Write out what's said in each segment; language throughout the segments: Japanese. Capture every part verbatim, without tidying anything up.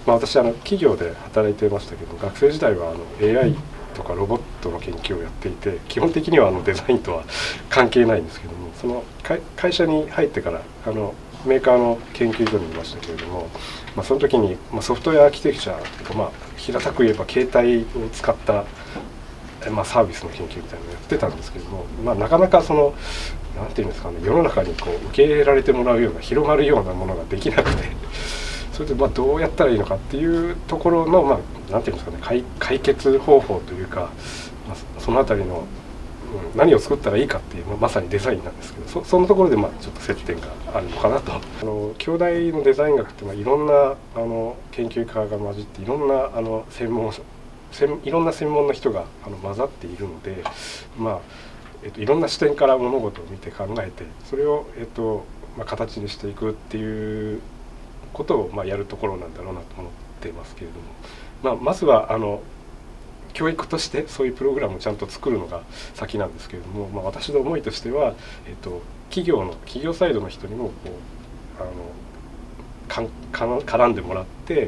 まあ、私あの企業で働いてましたけど、学生時代はあの エーアイ とかロボットの研究をやっていて、基本的にはあのデザインとは関係ないんですけども、その会社に入ってからあのメーカーの研究所にいましたけれども、まあ、その時に、まあ、ソフトウェアアーキテクチャというか、まあ、平たく言えば携帯を使った、まあ、サービスの研究みたいなのをやってたんですけども、まあ、なかなかそのなんていうんですかね、世の中にこう受け入れられてもらうような広まるようなものができなくて、それでまあどうやったらいいのかっていうところの、まあ、なんていうんですかね、解、解決方法というか、まあ、そのあたりの、うん、何を作ったらいいかっていう、まあ、まさにデザインなんですけど、そそのところでまあちょっと接点があるのかなと。あの京大のデザイン学ってまあいろんなあの研究家が混じって、いろんなあの専門専いろんな専門の人があの混ざっているので、まあえっと、いろんな視点から物事を見て考えて、それを、えっとまあ、形にしていくっていうことを、まあ、やるところなんだろうなと思っていますけれども、まあ、まずはあの教育としてそういうプログラムをちゃんと作るのが先なんですけれども、まあ、私の思いとしては、えっと、企業の企業サイドの人にもこうあのかんか絡んでもらって、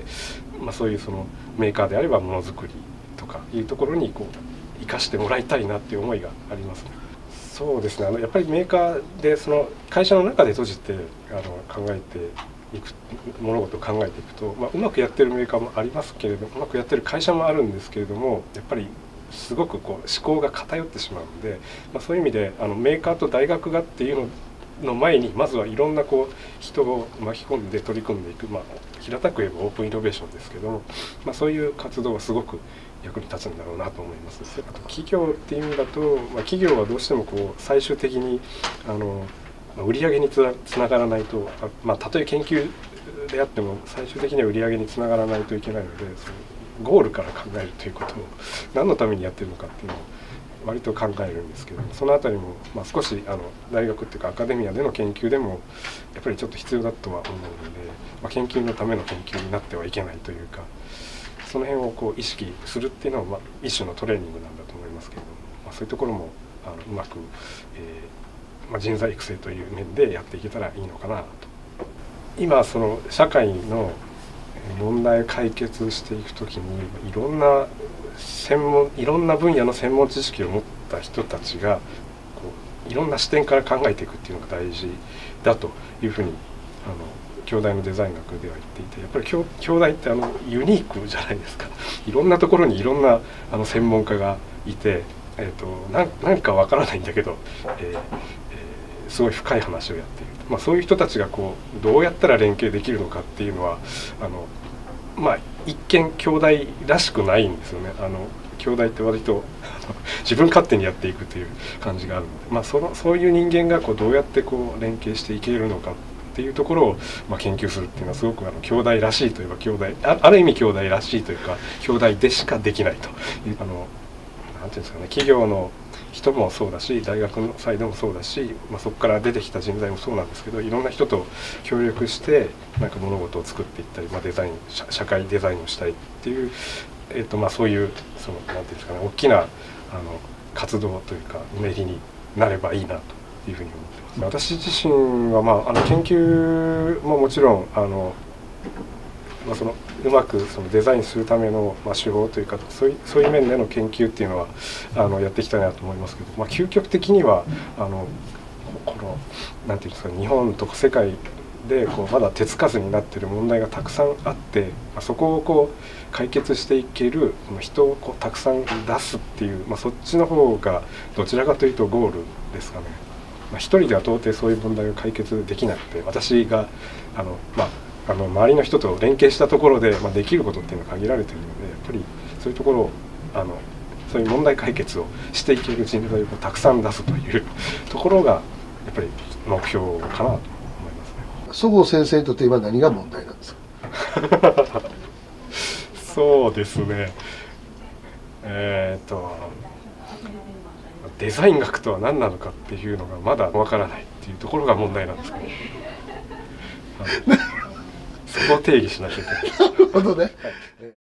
まあ、そういうそのメーカーであればものづくりとかいうところにこう生かしてもらいたいなっていう思いがありますね。そうですね、あのやっぱりメーカーでその会社の中で閉じてあの考えていく物事を考えていくと、まあ、うまくやってるメーカーもありますけれども、うまくやってる会社もあるんですけれども、やっぱりすごくこう思考が偏ってしまうので、まあ、そういう意味であのメーカーと大学がっていうのの前にまずはいろんなこう人を巻き込んで取り組んでいく、まあ、平たく言えばオープンイノベーションですけども、まあ、そういう活動はすごく役に立つんだろうなと思います。あと企業っていう意味だと、まあ、企業はどうしてもこう最終的にあの売り上げにつな、つながらないと、まあ、たとえ研究であっても最終的には売り上げにつながらないといけないので、そのゴールから考えるということを何のためにやってるのかっていうのを割と考えるんですけど、そのあたりも、まあ、少しあの大学っていうかアカデミアでの研究でもやっぱりちょっと必要だとは思うので、まあ、研究のための研究になってはいけないというか、その辺をこう意識するっていうのは、まあ、一種のトレーニングなんだと思いますけれども、まあ、そういうところもあのうまく、えーまあ、人材育成という面でやっていけたらいいのかなと。今その社会の問題を解決していくときにいろんな専門いろんな分野の専門知識を持った人たちがこういろんな視点から考えていくっていうのが大事だというふうにあの京大のデザイン学では言っていて、やっぱり 京, 京大ってあのユニークじゃないですか。いろんなところにいろんなあの専門家がいて、えー、とな何かわからないんだけど、えーえー、すごい深い話をやっている、まあ、そういう人たちがこうどうやったら連携できるのかっていうのはあのまあ一見京大らしくないんですよね。あの京大って割と自分勝手にやっていくという感じがあるので、まあ、そのそういう人間がこうどうやってこう連携していけるのかっていうところを、まあ、研究するっていうのはすごくあの京大らしいといえば京大 あ, ある意味京大らしいというか京大でしかできないという、あのなんていうんですかね、企業の人もそうだし大学のサイドもそうだし、まあ、そこから出てきた人材もそうなんですけど、いろんな人と協力してなんか物事を作っていったり、まあ、デザイン 社, 社会デザインをしたいっていう、えーとまあ、そういうそのなんていうんですかね、大きなあの活動というかうねりになればいいなというふうに思ってます。私自身は、まあ、あの研究ももちろんあの、まあ、そのうまくそのデザインするための、まあ、手法というかそういう、そういう面での研究っていうのはあのやっていきたいなと思いますけど、まあ、究極的にはあのこのなんていうんですか、日本とか世界でこうまだ手つかずになっている問題がたくさんあって、まあ、そこをこう解決していける人をこうたくさん出すっていう、まあ、そっちの方がどちらかというとゴールですかね。まあ、一人では到底そういう問題を解決できなくて、私があの、まあ、あの周りの人と連携したところで、まあ、できることっていうのは限られているので、やっぱりそういうところをあのそういう問題解決をしていける人材をたくさん出すというところがやっぱり目標かなと思いますね。 そごう先生にとって今何が問題なんですか？ そうですね、えー、っとデザイン学とは何なのかっていうのがまだわからないっていうところが問題なんですけど、そこを定義しなきゃいけない。 なるほどね。はい。